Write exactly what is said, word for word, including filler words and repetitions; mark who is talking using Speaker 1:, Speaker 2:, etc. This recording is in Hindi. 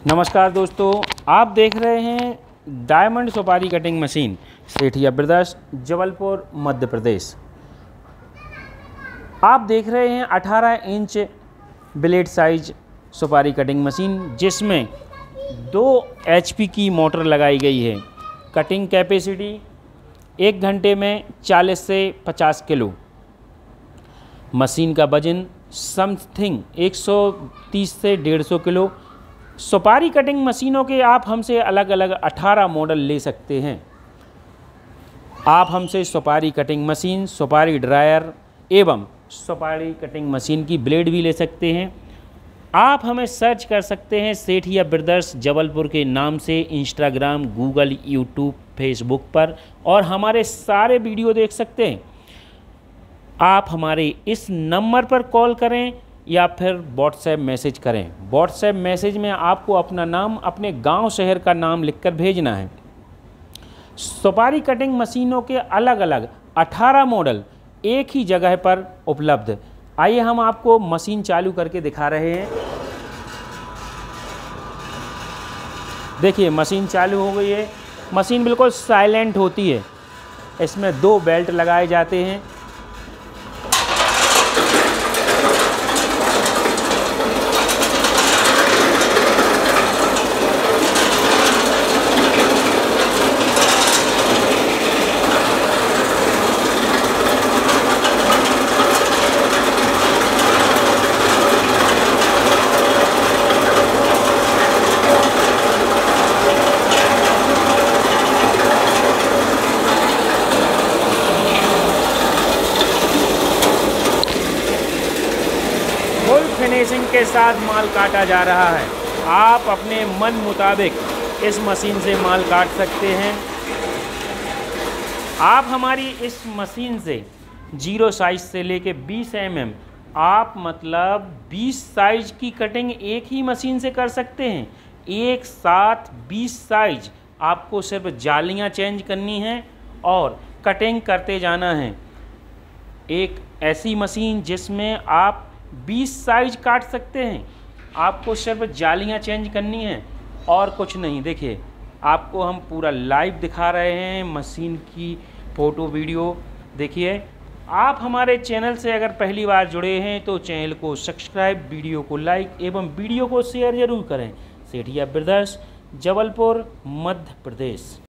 Speaker 1: नमस्कार दोस्तों, आप देख रहे हैं डायमंड सुपारी cutting machine, Sethia brothers, Jabalpur, Madhya Pradesh. आप देख रहे हैं अठारह इंच ब्लेड साइज सुपारी कटिंग मशीन, जिसमें दो एचपी की मोटर लगाई गई है। कटिंग कैपेसिटी एक घंटे में चालीस से पचास किलो। मशीन का वजन समथिंग एक सौ तीस से डेढ़ सौ किलो। सुपारी कटिंग मशीनों के आप हमसे अलग अलग अठारह मॉडल ले सकते हैं। आप हमसे सुपारी कटिंग मशीन, सुपारी ड्रायर एवं सुपारी कटिंग मशीन की ब्लेड भी ले सकते हैं। आप हमें सर्च कर सकते हैं सेठिया ब्रदर्स जबलपुर के नाम से इंस्टाग्राम, गूगल, यूट्यूब, फेसबुक पर, और हमारे सारे वीडियो देख सकते हैं। आप हमारे इस नंबर पर कॉल करें या फिर व्हाट्सएप मैसेज करें। व्हाट्सएप मैसेज में आपको अपना नाम, अपने गांव शहर का नाम लिखकर भेजना है। सुपारी कटिंग मशीनों के अलग अलग अठारह मॉडल एक ही जगह पर उपलब्ध। आइए हम आपको मशीन चालू करके दिखा रहे हैं। देखिए मशीन चालू हो गई है। मशीन बिल्कुल साइलेंट होती है। इसमें दो बेल्ट लगाए जाते हैं। फुल फिनिशिंग के साथ माल काटा जा रहा है। आप अपने मन मुताबिक इस मशीन से माल काट सकते हैं। आप हमारी इस मशीन से जीरो साइज से लेके बीस एम एम, आप मतलब बीस साइज की कटिंग एक ही मशीन से कर सकते हैं। एक साथ बीस साइज। आपको सिर्फ जालियां चेंज करनी हैं और कटिंग करते जाना है। एक ऐसी मशीन जिसमें आप बीस साइज काट सकते हैं। आपको सिर्फ जालियां चेंज करनी है और कुछ नहीं। देखिए आपको हम पूरा लाइव दिखा रहे हैं मशीन की फ़ोटो वीडियो। देखिए आप हमारे चैनल से अगर पहली बार जुड़े हैं तो चैनल को सब्सक्राइब, वीडियो को लाइक एवं वीडियो को शेयर ज़रूर करें। सेठिया ब्रदर्स, जबलपुर, मध्य प्रदेश।